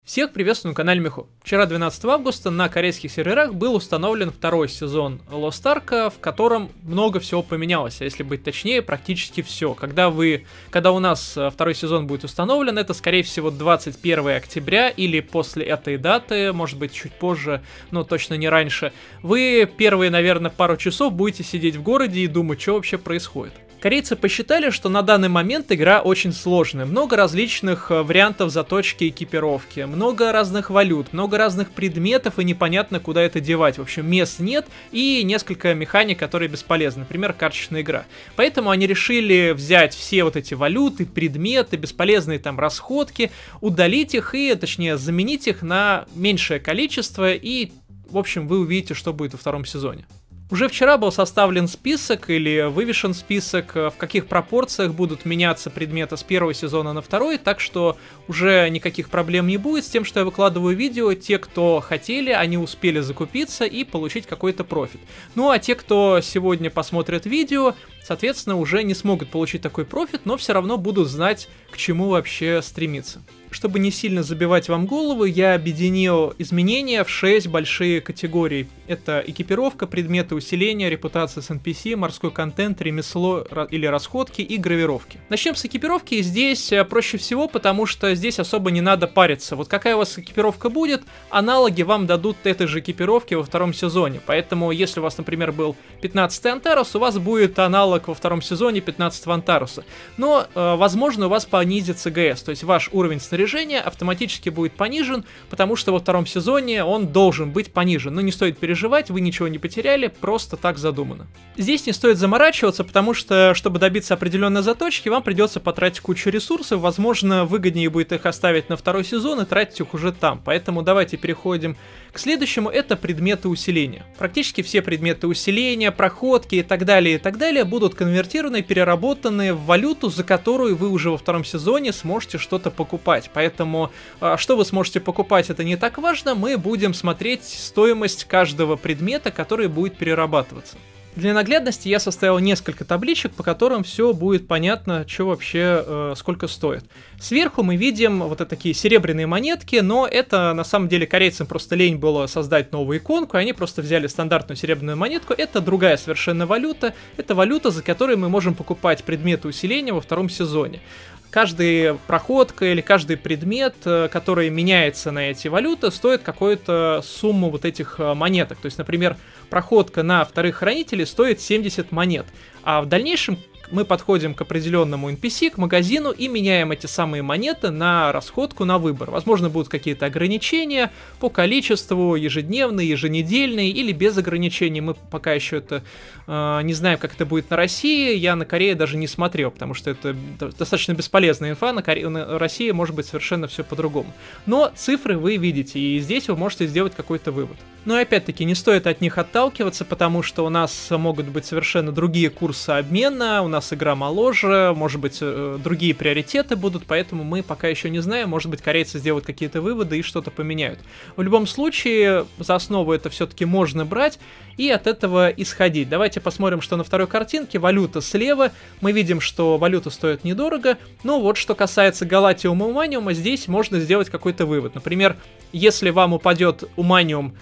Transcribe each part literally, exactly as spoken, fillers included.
Всех приветствую на канале Михо. Вчера, двенадцатого августа, на корейских серверах был установлен второй сезон Lost Ark, в котором много всего поменялось, а если быть точнее, практически все. Когда вы, когда у нас второй сезон будет установлен, это, скорее всего, двадцать первого октября или после этой даты, может быть, чуть позже, но точно не раньше, вы первые, наверное, пару часов будете сидеть в городе и думать, что вообще происходит. Корейцы посчитали, что на данный момент игра очень сложная. Много различных вариантов заточки экипировки, много разных валют, много разных предметов, и непонятно, куда это девать. В общем, мест нет, и несколько механик, которые бесполезны. Например, карточная игра. Поэтому они решили взять все вот эти валюты, предметы, бесполезные там расходки, удалить их и, точнее, заменить их на меньшее количество, и, в общем, вы увидите, что будет во втором сезоне. Уже вчера был составлен список или вывешен список, в каких пропорциях будут меняться предметы с первого сезона на второй, так что уже никаких проблем не будет с тем, что я выкладываю видео. Те, кто хотели, они успели закупиться и получить какой-то профит. Ну а те, кто сегодня посмотрит видео, соответственно, уже не смогут получить такой профит, но все равно будут знать, к чему вообще стремиться. Чтобы не сильно забивать вам голову, я объединил изменения в шесть большие категории. Это экипировка, предметы усиления, репутация с эн пи си, морской контент, ремесло или расходки и гравировки. Начнем с экипировки, и здесь проще всего, потому что здесь особо не надо париться. Вот какая у вас экипировка будет, аналоги вам дадут этой же экипировки во втором сезоне. Поэтому, если у вас, например, был пятнадцатый Антарус, у вас будет аналог во втором сезоне пятнадцатого Антаруса. Но, возможно, у вас понизится ГС, то есть ваш уровень снаряжения автоматически будет понижен, потому что во втором сезоне он должен быть понижен. Но не стоит переживать, вы ничего не потеряли, просто так задумано. Здесь не стоит заморачиваться, потому что, чтобы добиться определенной заточки, вам придется потратить кучу ресурсов. Возможно, выгоднее будет их оставить на второй сезон и тратить их уже там. Поэтому давайте переходим к следующему. Это предметы усиления. Практически все предметы усиления, проходки и так далее, и так далее будут конвертированы, переработаны в валюту, за которую вы уже во втором сезоне сможете что-то покупать. Поэтому, что вы сможете покупать, это не так важно, мы будем смотреть стоимость каждого предмета, который будет перерабатываться. Для наглядности я составил несколько табличек, по которым все будет понятно, что вообще, э, сколько стоит. Сверху мы видим вот это такие серебряные монетки, но это на самом деле корейцам просто лень было создать новую иконку, и они просто взяли стандартную серебряную монетку. Это другая совершенно валюта, это валюта, за которой мы можем покупать предметы усиления во втором сезоне. Каждая проходка или каждый предмет, который меняется на эти валюты, стоит какую-то сумму вот этих монеток. То есть, например, проходка на вторых хранителей стоит семьдесят монет, а в дальнейшем мы подходим к определенному эн пи си, к магазину и меняем эти самые монеты на расходку, на выбор. Возможно, будут какие-то ограничения по количеству, ежедневные, еженедельные или без ограничений. Мы пока еще это э, не знаем, как это будет на России. Я на Корее даже не смотрел, потому что это достаточно бесполезная инфа. На, Коре... на России может быть совершенно все по-другому. Но цифры вы видите, и здесь вы можете сделать какой-то вывод. Но опять-таки не стоит от них отталкиваться, потому что у нас могут быть совершенно другие курсы обмена, у нас игра моложе, может быть, другие приоритеты будут, поэтому мы пока еще не знаем, может быть, корейцы сделают какие-то выводы и что-то поменяют. В любом случае, за основу это все-таки можно брать и от этого исходить. Давайте посмотрим, что на второй картинке. Валюта слева, мы видим, что валюта стоит недорого, но вот что касается галатиума и уманиума, здесь можно сделать какой-то вывод. Например, если вам упадет уманиум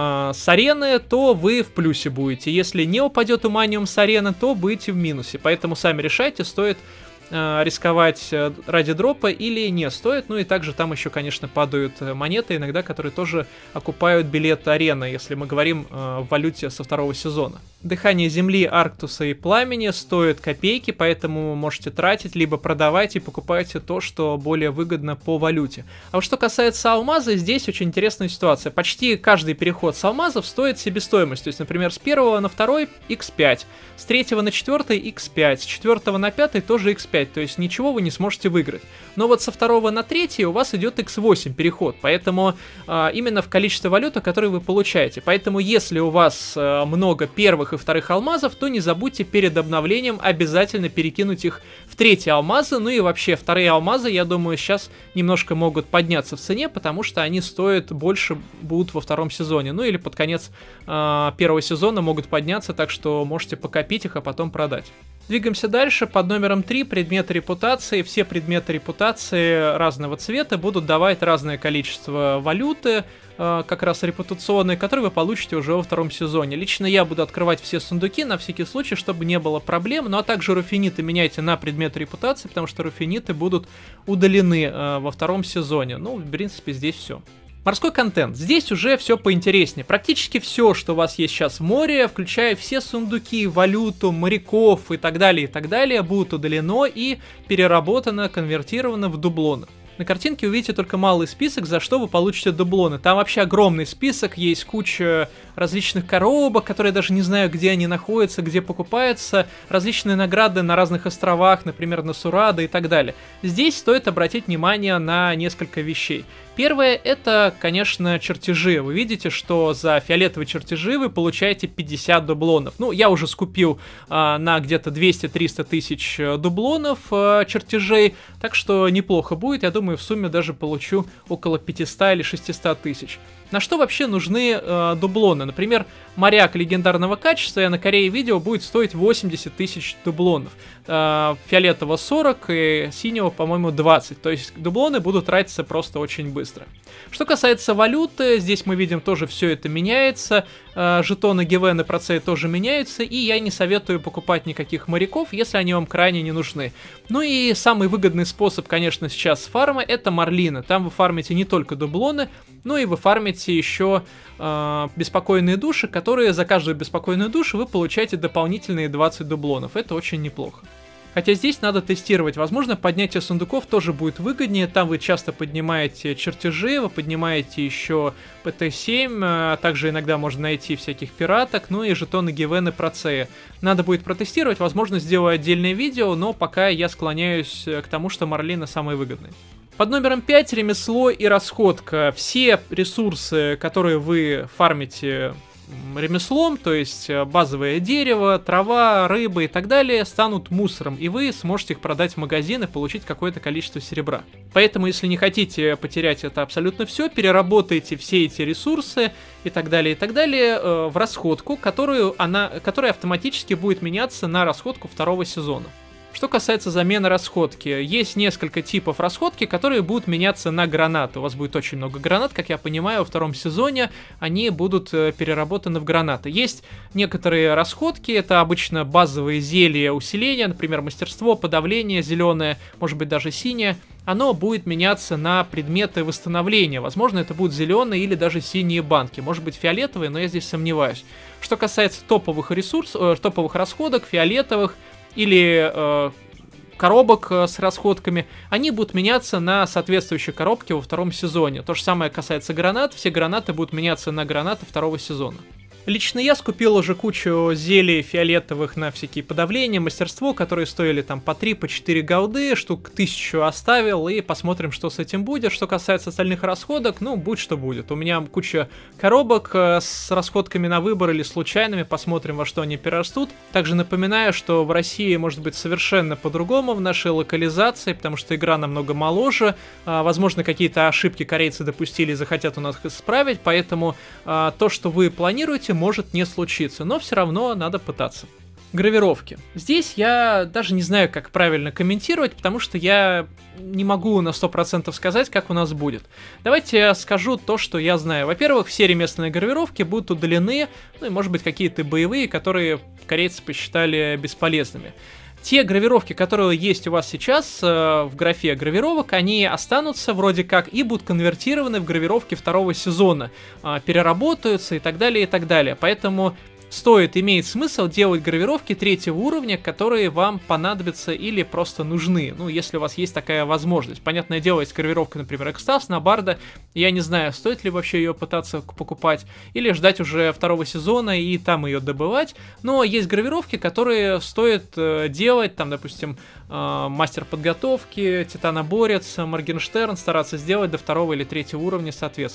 с арены, то вы в плюсе будете. Если не упадет уманиум с арены, то будете в минусе. Поэтому сами решайте, стоит э, рисковать ради дропа или не стоит. Ну и также там еще, конечно, падают монеты иногда, которые тоже окупают билет арены, если мы говорим э, в валюте со второго сезона. Дыхание земли, Арктуса и пламени стоит копейки, поэтому можете тратить, либо продавать и покупайте то, что более выгодно по валюте. А вот что касается алмаза, здесь очень интересная ситуация. Почти каждый переход с алмазов стоит себестоимость. То есть, например, с первого на второй икс пять, с третьего на четвертый икс пять, с четвертого на пятый тоже икс пять. То есть ничего вы не сможете выиграть. Но вот со второго на третий у вас идет икс восемь переход, поэтому а, именно в количестве валюты, которые вы получаете. Поэтому если у вас а, много первых и вторых алмазов, то не забудьте перед обновлением обязательно перекинуть их в третьи алмазы. Ну и вообще вторые алмазы, я думаю, сейчас немножко могут подняться в цене, потому что они стоят больше, будут во втором сезоне. Ну или под конец э, первого сезона могут подняться, так что можете покопить их, а потом продать. Двигаемся дальше. Под номером три предметы репутации. Все предметы репутации разного цвета будут давать разное количество валюты, э, как раз репутационной, которые вы получите уже во втором сезоне. Лично я буду открывать все сундуки на всякий случай, чтобы не было проблем. Ну а также руфиниты меняйте на предметы репутации, потому что руфиниты будут удалены э, во втором сезоне. Ну, в принципе, здесь все. Морской контент. Здесь уже все поинтереснее. Практически все, что у вас есть сейчас в море, включая все сундуки, валюту, моряков и так далее, и так далее, будут удалено и переработано, конвертировано в дублоны. На картинке увидите только малый список, за что вы получите дублоны. Там вообще огромный список, есть куча различных коробок, которые я даже не знаю, где они находятся, где покупаются, различные награды на разных островах, например, на Сурада и так далее. Здесь стоит обратить внимание на несколько вещей. Первое, это, конечно, чертежи. Вы видите, что за фиолетовые чертежи вы получаете пятьдесят дублонов. Ну, я уже скупил а, на где-то двести-триста тысяч дублонов а, чертежей, так что неплохо будет. Я думаю, в сумме даже получу около пятьсот или шестьсот тысяч. На что вообще нужны э, дублоны? Например, моряк легендарного качества, я на Корее видео, будет стоить восемьдесят тысяч дублонов. Э, фиолетового сорок и синего, по-моему, двадцать. То есть дублоны будут тратиться просто очень быстро. Что касается валюты, здесь мы видим тоже все это меняется. Э, жетоны Гивены Процея тоже меняются. И я не советую покупать никаких моряков, если они вам крайне не нужны. Ну и самый выгодный способ, конечно, сейчас фарма, это Марлина. Там вы фармите не только дублоны, но и вы фармите еще э, беспокойные души, которые за каждую беспокойную душу вы получаете дополнительные двадцать дублонов. Это очень неплохо. Хотя здесь надо тестировать. Возможно, поднятие сундуков тоже будет выгоднее. Там вы часто поднимаете чертежи, вы поднимаете еще пэ тэ семь, а также иногда можно найти всяких пираток, ну и жетоны Гивены Процея. Надо будет протестировать, возможно, сделаю отдельное видео, но пока я склоняюсь к тому, что Марлина самый выгодный. Под номером пять ремесло и расходка. Все ресурсы, которые вы фармите ремеслом, то есть базовое дерево, трава, рыба и так далее, станут мусором, и вы сможете их продать в магазин и получить какое-то количество серебра. Поэтому, если не хотите потерять это абсолютно все, переработайте все эти ресурсы и так далее, и так далее э, в расходку, которую она, которая автоматически будет меняться на расходку второго сезона. Что касается замены расходки, есть несколько типов расходки, которые будут меняться на гранаты. У вас будет очень много гранат, как я понимаю, во втором сезоне они будут переработаны в гранаты. Есть некоторые расходки, это обычно базовые зелья усиления, например, мастерство, подавление, зеленое, может быть даже синее. Оно будет меняться на предметы восстановления. Возможно, это будут зеленые или даже синие банки. Может быть, фиолетовые, но я здесь сомневаюсь. Что касается топовых ресурсов, э, топовых расходок, фиолетовых, или э, коробок э, с расходками, они будут меняться на соответствующие коробки во втором сезоне. То же самое касается гранат, все гранаты будут меняться на гранаты второго сезона. Лично я скупил уже кучу зелий фиолетовых на всякие подавления, мастерство, которые стоили там по три, по четыре голды, штук тысячу оставил, и посмотрим, что с этим будет. Что касается остальных расходок, ну, будь что будет. У меня куча коробок э, с расходками на выбор или случайными, посмотрим, во что они перерастут. Также напоминаю, что в России может быть совершенно по-другому в нашей локализации, потому что игра намного моложе, э, возможно, какие-то ошибки корейцы допустили и захотят у нас их исправить, поэтому э, то, что вы планируете, может не случиться, но все равно надо пытаться. Гравировки. Здесь я даже не знаю, как правильно комментировать, потому что я не могу на сто процентов сказать, как у нас будет. Давайте я скажу то, что я знаю. Во-первых, все ремесленные гравировки будут удалены, ну и может быть какие-то боевые, которые корейцы посчитали бесполезными. Те гравировки, которые есть у вас сейчас э, в графе гравировок, они останутся вроде как и будут конвертированы в гравировки второго сезона, э, переработаются и так далее, и так далее. Поэтому стоит, имеет смысл делать гравировки третьего уровня, которые вам понадобятся или просто нужны, ну, если у вас есть такая возможность. Понятное дело, есть гравировка, например, Экстаз на Барда, я не знаю, стоит ли вообще ее пытаться покупать, или ждать уже второго сезона и там ее добывать, но есть гравировки, которые стоит э, делать, там, допустим, э, Мастер подготовки, Титаноборец, Моргенштерн, стараться сделать до второго или третьего уровня, соответственно.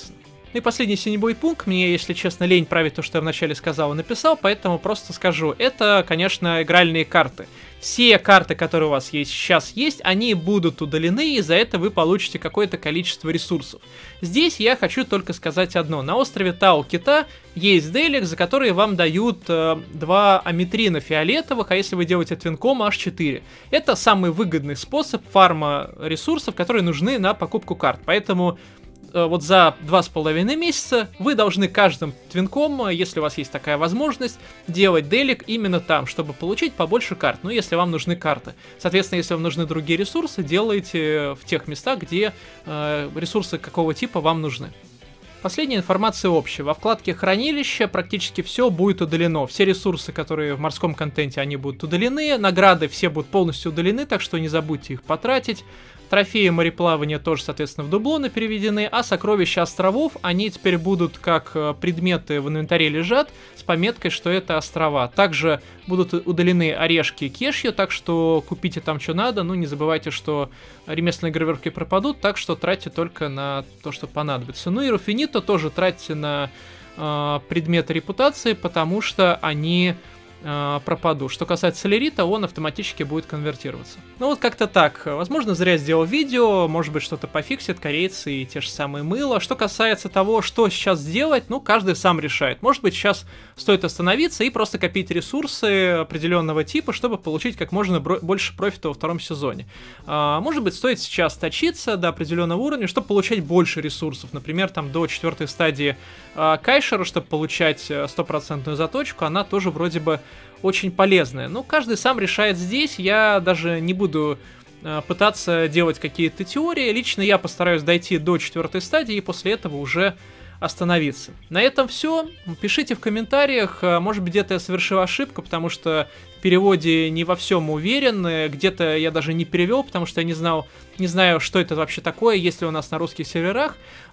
Ну и последний синебой пункт, мне, если честно, лень править то, что я вначале сказал и написал, поэтому просто скажу. Это, конечно, игральные карты. Все карты, которые у вас есть сейчас есть, они будут удалены, и за это вы получите какое-то количество ресурсов. Здесь я хочу только сказать одно. На острове Тау-Кита есть делик, за которые вам дают э, два аметрина фиолетовых, а если вы делаете твинком, аж четыре. Это самый выгодный способ фарма ресурсов, которые нужны на покупку карт. Поэтому вот за два с половиной месяца вы должны каждым твинком, если у вас есть такая возможность, делать делик именно там, чтобы получить побольше карт. Ну, если вам нужны карты. Соответственно, если вам нужны другие ресурсы, делайте в тех местах, где э, ресурсы какого типа вам нужны. Последняя информация общая. Во вкладке хранилища практически все будет удалено. Все ресурсы, которые в морском контенте, они будут удалены. Награды все будут полностью удалены, так что не забудьте их потратить. Трофеи мореплавания тоже, соответственно, в дублоны переведены, а сокровища островов, они теперь будут как предметы в инвентаре лежат, с пометкой, что это острова. Также будут удалены орешки и кешью, так что купите там что надо, ну не забывайте, что ремесленные гравировки пропадут, так что тратьте только на то, что понадобится. Ну и Руфинито тоже тратьте на э, предметы репутации, потому что они пропаду. Что касается солерита, он автоматически будет конвертироваться. Ну вот как-то так. Возможно, зря сделал видео, может быть, что-то пофиксит корейцы и те же самые мыло. Что касается того, что сейчас сделать, ну, каждый сам решает. Может быть, сейчас стоит остановиться и просто копить ресурсы определенного типа, чтобы получить как можно больше профита во втором сезоне. А, может быть, стоит сейчас точиться до определенного уровня, чтобы получать больше ресурсов. Например, там до четвертой стадии а, Кайшера, чтобы получать стопроцентную заточку, она тоже вроде бы очень полезная. Ну, каждый сам решает здесь. Я даже не буду э, пытаться делать какие-то теории. Лично я постараюсь дойти до четвертой стадии и после этого уже остановиться. На этом все. Пишите в комментариях. Может быть, где-то я совершил ошибку, потому что в переводе не во всем уверен. Где-то я даже не перевел, потому что я не знал, не знаю, что это вообще такое, есть ли у нас на русских серверах.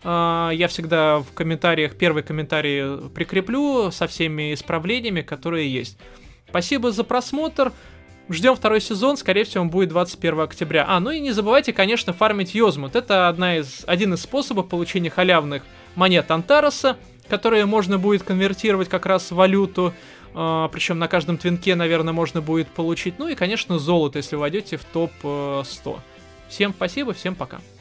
Я всегда в комментариях, первый комментарий прикреплю со всеми исправлениями, которые есть. Спасибо за просмотр. Ждем второй сезон, скорее всего, он будет двадцать первого октября. А, ну и не забывайте, конечно, фармить Йозмут. Это одна из, один из способов получения халявных монет Антароса, которые можно будет конвертировать как раз в валюту. Uh, причем на каждом твинке, наверное, можно будет получить. Ну и, конечно, золото, если войдете в топ сто. Всем спасибо, всем пока.